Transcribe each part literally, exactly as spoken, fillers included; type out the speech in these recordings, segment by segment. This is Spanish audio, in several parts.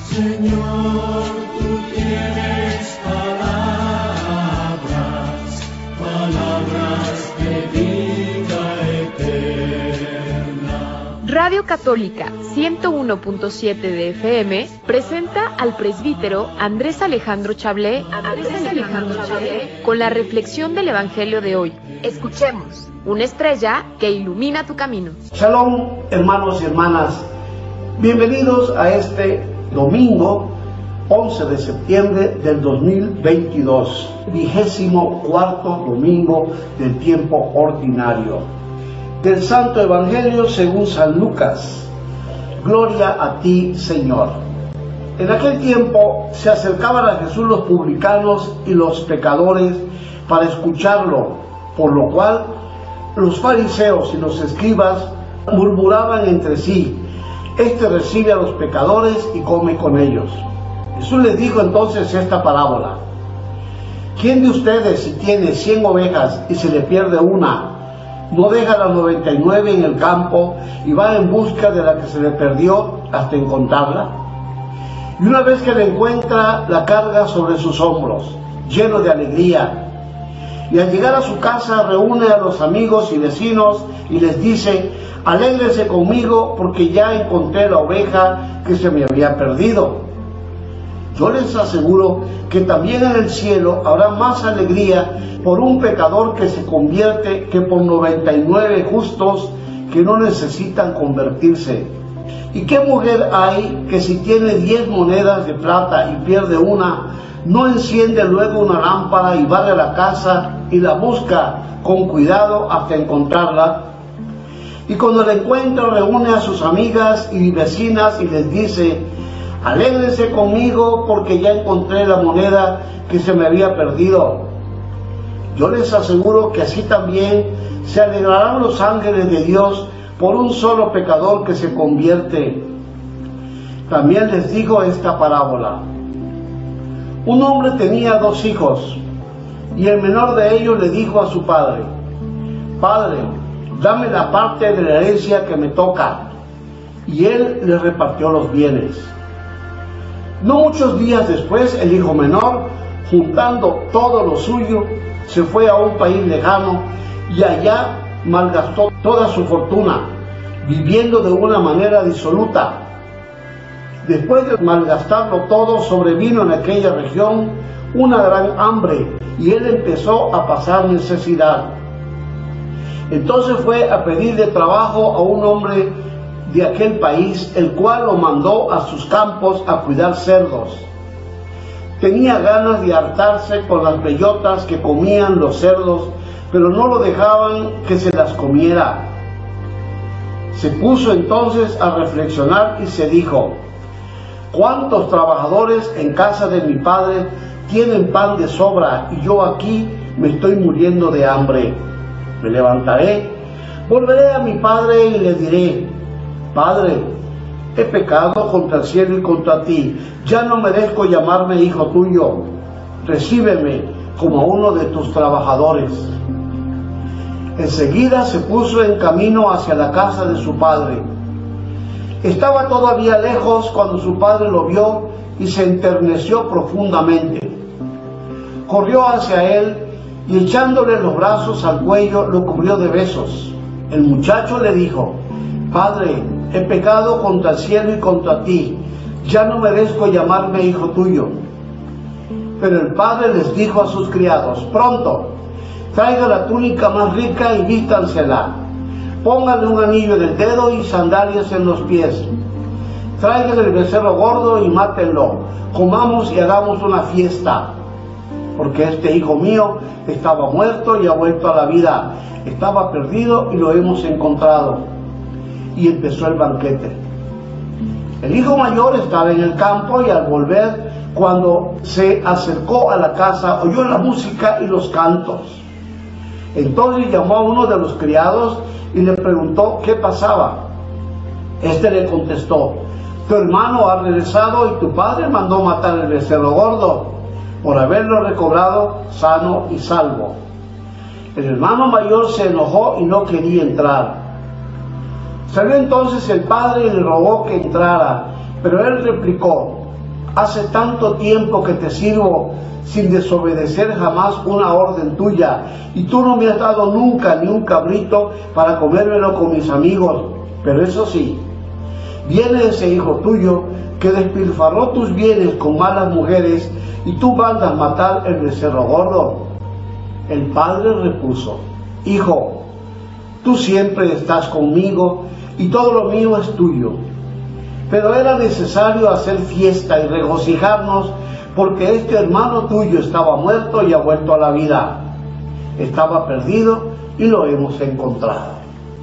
Señor, tú tienes palabras, palabras de vida eterna. Radio Católica ciento uno punto siete de F M presenta al presbítero Andrés Alejandro Chablé, Andrés Alejandro Chablé con la reflexión del Evangelio de hoy. Escuchemos, una estrella que ilumina tu camino. Shalom, hermanos y hermanas. Bienvenidos a este domingo once de septiembre del dos mil veintidós, vigésimo cuarto domingo del tiempo ordinario. Del Santo Evangelio según San Lucas. Gloria a ti, Señor. En aquel tiempo se acercaban a Jesús los publicanos y los pecadores para escucharlo, por lo cual los fariseos y los escribas murmuraban entre sí: este recibe a los pecadores y come con ellos. Jesús les dijo entonces esta parábola: ¿quién de ustedes, si tiene cien ovejas y se le pierde una, no deja las noventa y nueve en el campo y va en busca de la que se le perdió hasta encontrarla? Y una vez que la encuentra, la carga sobre sus hombros, lleno de alegría. Y al llegar a su casa reúne a los amigos y vecinos y les dice: alégrense conmigo porque ya encontré la oveja que se me había perdido. Yo les aseguro que también en el cielo habrá más alegría por un pecador que se convierte que por noventa y nueve justos que no necesitan convertirse. ¿Y qué mujer hay que si tiene diez monedas de plata y pierde una, no enciende luego una lámpara y barre la casa y la busca con cuidado hasta encontrarla? Y cuando la encuentra reúne a sus amigas y vecinas y les dice: alégrense conmigo porque ya encontré la moneda que se me había perdido. Yo les aseguro que así también se alegrarán los ángeles de Dios por un solo pecador que se convierte. También les digo esta parábola: un hombre tenía dos hijos, y el menor de ellos le dijo a su padre: Padre, dame la parte de la herencia que me toca. Y él le repartió los bienes. No muchos días después, el hijo menor, juntando todo lo suyo, se fue a un país lejano y allá malgastó toda su fortuna, viviendo de una manera disoluta. Después de malgastarlo todo, sobrevino en aquella región una gran hambre y él empezó a pasar necesidad. Entonces fue a pedirle trabajo a un hombre de aquel país, el cual lo mandó a sus campos a cuidar cerdos. Tenía ganas de hartarse con las bellotas que comían los cerdos, pero no lo dejaban que se las comiera. Se puso entonces a reflexionar y se dijo: ¿cuántos trabajadores en casa de mi padre tienen pan de sobra y yo aquí me estoy muriendo de hambre? Me levantaré, volveré a mi padre y le diré: Padre, he pecado contra el cielo y contra ti, ya no merezco llamarme hijo tuyo, recíbeme como uno de tus trabajadores. Enseguida se puso en camino hacia la casa de su padre. Estaba todavía lejos cuando su padre lo vio y se enterneció profundamente. Corrió hacia él y echándole los brazos al cuello lo cubrió de besos. El muchacho le dijo: Padre, he pecado contra el cielo y contra ti, ya no merezco llamarme hijo tuyo. Pero el padre les dijo a sus criados: pronto, traiga la túnica más rica y vístansela, pónganle un anillo en el dedo y sandalias en los pies, traigan el becerro gordo y mátenlo, comamos y hagamos una fiesta, porque este hijo mío estaba muerto y ha vuelto a la vida, estaba perdido y lo hemos encontrado. Y empezó el banquete. El hijo mayor estaba en el campo y al volver, cuando se acercó a la casa, oyó la música y los cantos. Entonces llamó a uno de los criados y le preguntó qué pasaba. Este le contestó: tu hermano ha regresado y tu padre mandó matar el becerro gordo por haberlo recobrado sano y salvo. El hermano mayor se enojó y no quería entrar. Salió entonces el padre y le rogó que entrara, pero él replicó: Hace tanto tiempo que te sirvo sin desobedecer jamás una orden tuya, y tú no me has dado nunca ni un cabrito para comérmelo con mis amigos. Pero eso sí, viene ese hijo tuyo que despilfarró tus bienes con malas mujeres, y tú mandas matar el becerro gordo. El padre repuso: Hijo, tú siempre estás conmigo y todo lo mío es tuyo. Pero era necesario hacer fiesta y regocijarnos, porque este hermano tuyo estaba muerto y ha vuelto a la vida. Estaba perdido y lo hemos encontrado.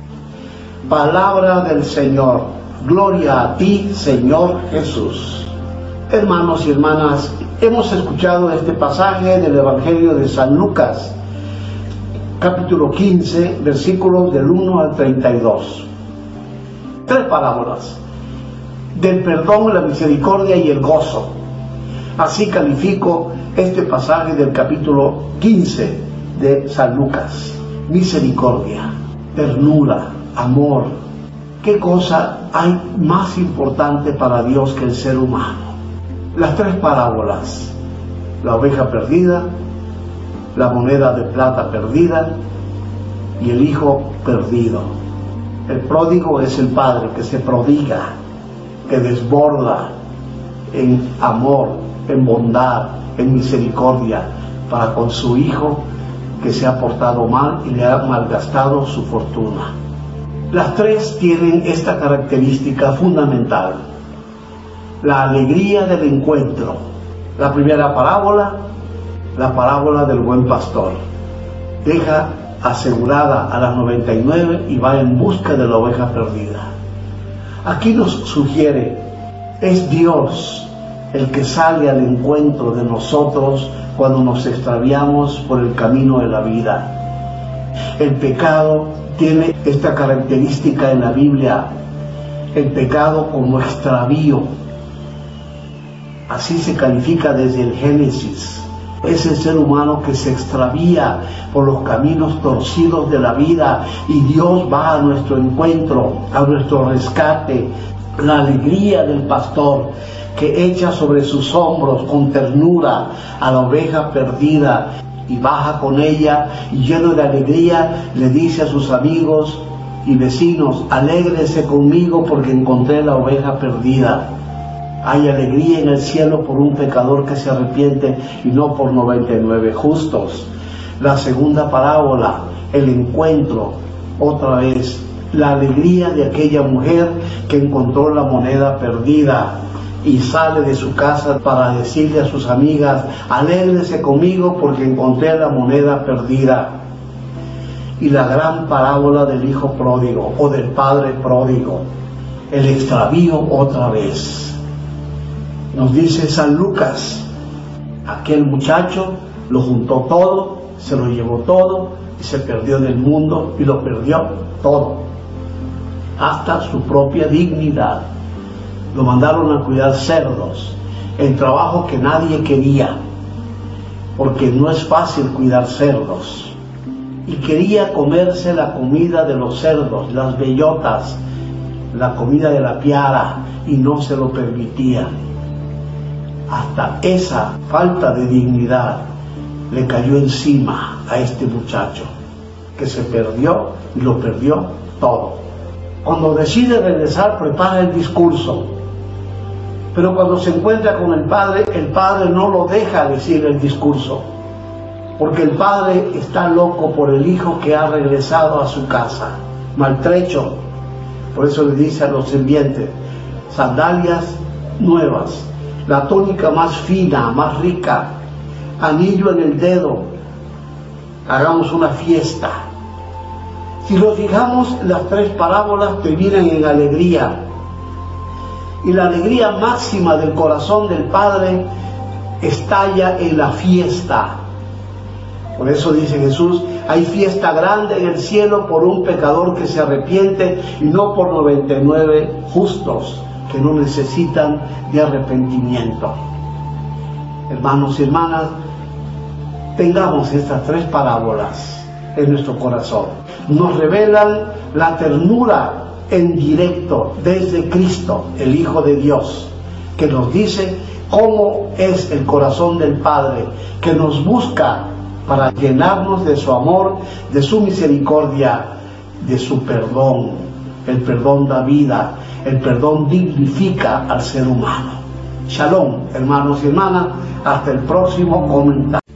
Palabra del Señor. Gloria a ti, Señor Jesús. Hermanos y hermanas, hemos escuchado este pasaje del Evangelio de San Lucas, capítulo quince, versículos del uno al treinta y dos. Tres parábolas del perdón, la misericordia y el gozo. Así califico este pasaje del capítulo quince de San Lucas. Misericordia, ternura, amor. ¿Qué cosa hay más importante para Dios que el ser humano? Las tres parábolas: la oveja perdida, la moneda de plata perdida y el hijo perdido. El pródigo es el padre que se prodiga, que desborda en amor, en bondad, en misericordia para con su hijo que se ha portado mal y le ha malgastado su fortuna. Las tres tienen esta característica fundamental: la alegría del encuentro. La primera parábola, la parábola del buen pastor, deja asegurada a las noventa y nueve y va en busca de la oveja perdida. Aquí nos sugiere, es Dios el que sale al encuentro de nosotros cuando nos extraviamos por el camino de la vida. El pecado tiene esta característica en la Biblia: el pecado como extravío. Así se califica desde el Génesis. Es el ser humano que se extravía por los caminos torcidos de la vida, y Dios va a nuestro encuentro, a nuestro rescate. La alegría del pastor que echa sobre sus hombros con ternura a la oveja perdida y baja con ella, y lleno de alegría le dice a sus amigos y vecinos: alégrense conmigo porque encontré la oveja perdida. Hay alegría en el cielo por un pecador que se arrepiente y no por noventa y nueve justos. La segunda parábola, el encuentro, otra vez, la alegría de aquella mujer que encontró la moneda perdida y sale de su casa para decirle a sus amigas: alégrense conmigo porque encontré la moneda perdida. Y la gran parábola del hijo pródigo o del padre pródigo, el extravío otra vez. Nos dice San Lucas: aquel muchacho lo juntó todo, se lo llevó todo y se perdió del mundo, y lo perdió todo, hasta su propia dignidad. Lo mandaron a cuidar cerdos, el trabajo que nadie quería, porque no es fácil cuidar cerdos. Y quería comerse la comida de los cerdos, las bellotas, la comida de la piara, y no se lo permitía. Hasta esa falta de dignidad le cayó encima a este muchacho, que se perdió y lo perdió todo. Cuando decide regresar, prepara el discurso, pero cuando se encuentra con el padre, el padre no lo deja decir el discurso, porque el padre está loco por el hijo que ha regresado a su casa, maltrecho. Por eso le dice a los sirvientes: sandalias nuevas, la túnica más fina, más rica, anillo en el dedo, hagamos una fiesta. Si nos fijamos, las tres parábolas terminan en alegría, y la alegría máxima del corazón del Padre estalla en la fiesta. Por eso dice Jesús: hay fiesta grande en el cielo por un pecador que se arrepiente, y no por noventa y nueve justos que no necesitan de arrepentimiento. Hermanos y hermanas, tengamos estas tres parábolas en nuestro corazón. Nos revelan la ternura en directo desde Cristo, el Hijo de Dios, que nos dice cómo es el corazón del Padre, que nos busca para llenarnos de su amor, de su misericordia, de su perdón. El perdón da vida, el perdón dignifica al ser humano. Shalom, hermanos y hermanas, hasta el próximo comentario.